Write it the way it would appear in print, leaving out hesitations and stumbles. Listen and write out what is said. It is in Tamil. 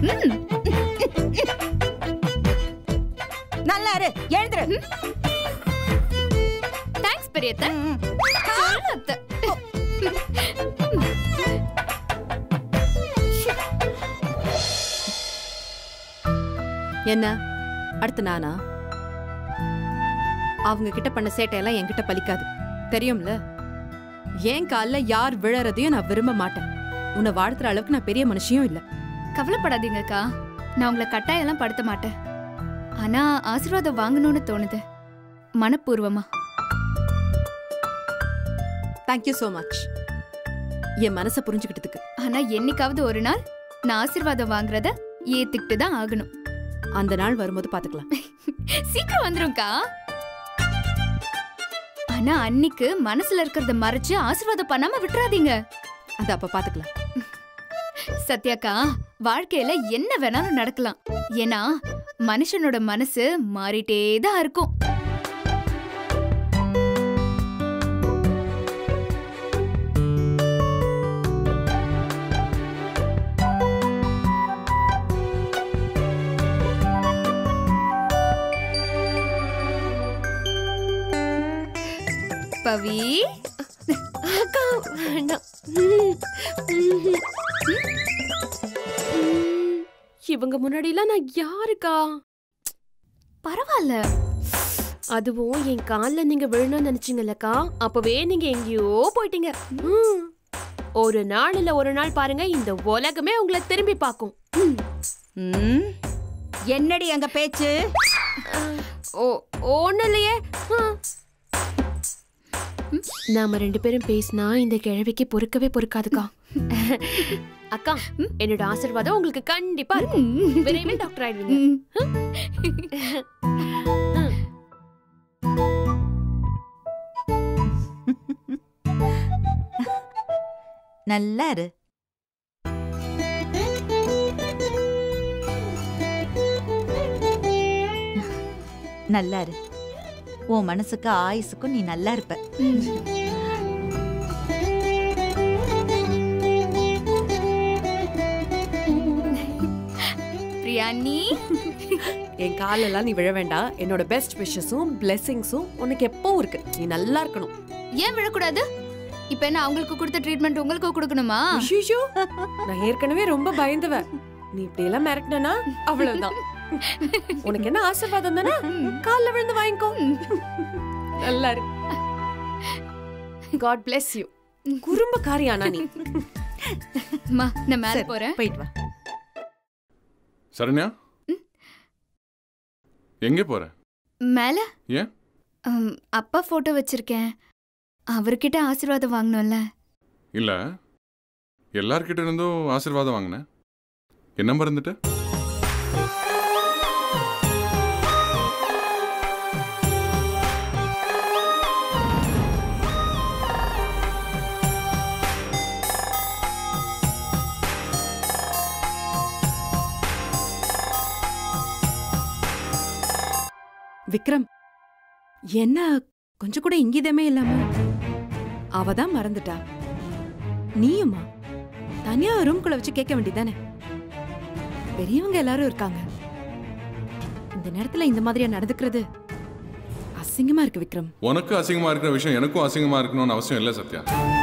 நல்லா இரு, எழுந்துரு. தேங்க்ஸ் பெரியத்த. என்ன அடுத்து நானா? அவங்க கிட்ட பண்ண சேட்டையெல்லாம் என்கிட்ட பலிக்காது, தெரியும்ல. என் கால்ல யார் விழறதையும் நான் விரும்ப மாட்டேன். உன்னை வாழ்த்துற அளவுக்கு நான் பெரிய மனுஷியும் இல்ல. கவலைப்படாதீங்கக்கா, நான் உங்களை கட்டாயெல்லாம் படுத்த மாட்டேன். ஆனா ஆசீர்வாதம் வாங்கணும்னு தோணுது, மனப்பூர்வமா. தேங்க்யூ சோ மச் என் மனசை புரிஞ்சுக்கிட்டதுக்கு. ஆனா என்னைக்காவது ஒரு நாள் நான் ஆசீர்வாதம் வாங்குறத ஏத்துக்கிட்டு தான் ஆகணும். அந்த நாள் வரும்போது பாத்துக்கலாம். சீக்கிரம் வந்துரும்க்கா. ஆனா அன்னைக்கு மனசுல இருக்கிறத மறைச்சு ஆசீர்வாதம் பண்ணாம விட்டுறாதீங்க. அது அப்ப பாத்துக்கலாம். சத்யாக்கா, வாழ்க்கையில என்ன வேணாலும் நடக்கலாம். ஏன்னா மனுஷனோட மனசு மாறிட்டே தான் இருக்கும். பவி, அக்கா வேண்டாம். இவங்க முன்னாடிலாம் நான் யாருக்கா? பரவாயில்ல. அதுவும் என் கால்ல நீங்க விழணும்னு நினைச்சீங்கல்லக்கா, அப்பவே நீங்க எங்கேயோ போயிட்டீங்க. ஒரு நாள் இல்ல ஒரு நாள் பாருங்க, இந்த உலகமே உங்களை திரும்பி பார்க்கும். என்னடி அங்க பேச்சு? ஒண்ணு இல்லையே. நாம ரெண்டு பேரும் பேசினா இந்த கிழவிக்கு பொறுக்கவே பொறுக்காதுக்கா. அக்கா, என்னோட ஆசீர்வாதம் உங்களுக்கு கண்டிப்பா இருக்கும். விரைவில் டாக்டர் ஆயிடுவீங்க. நல்லா இரு. நல்லா இரு. உன் மனசுக்கு ஆயுசுக்கும் நீ நல்லா இருப்ப. பிரியாணி, என் காலெல்லாம் நீ விழ வேண்டாம். என்னோட பெஸ்ட் விஷஸும் பிளெஸிங்ஸும் உனக்கு எப்பவும் இருக்கு. நீ நல்லா இருக்கணும். ஏன் விழக்கூடாது? இப்ப என்ன அவங்களுக்கு கொடுத்த ட்ரீட்மெண்ட் உங்களுக்கு கொடுக்கணுமா? ஐயோ, நான் ஏற்கனவே ரொம்ப பயந்துவ. நீ இப்படி எல்லாம் மிரட்டினா அவ்வளவுதான். உனக்கு என்ன ஆசீர்வாதம் தானே, கால்ல விழுந்து வாங்கிக்கோ. நல்லா இரு. God bless you. குறும்புக்காரியானா நீ. அம்மா, நான் மேல போறேன். போயிட்டு வா. சரண்யா, எங்க போற? மேல ஏன்? அப்பா போட்டோ வச்சிருக்கேன், அவர்கிட்ட ஆசீர்வாதம் வாங்கணும்ல. இல்ல, எல்லார்கிட்ட இருந்தும் ஆசீர்வாதம் வாங்கினேன். என்ன மறந்துட்ட? விக்ரம், என்ன கொஞ்சம் கூட இங்கிதமே இல்லாம? அவதான் மறந்துட்டா. நீயுமா தனியா ரூம்குள்ள வச்சு கேட்க வேண்டியதானே? பெரியவங்க எல்லாரும் இருக்காங்க. இந்த நேரத்துல இந்த மாதிரியா நடந்துக்கிறது அசிங்கமா இருக்கு விக்ரம். உனக்கு அசிங்கமா இருக்கிற விஷயம் எனக்கும் அசிங்கமா இருக்கணும்னு அவசியம் இல்லை சத்யா.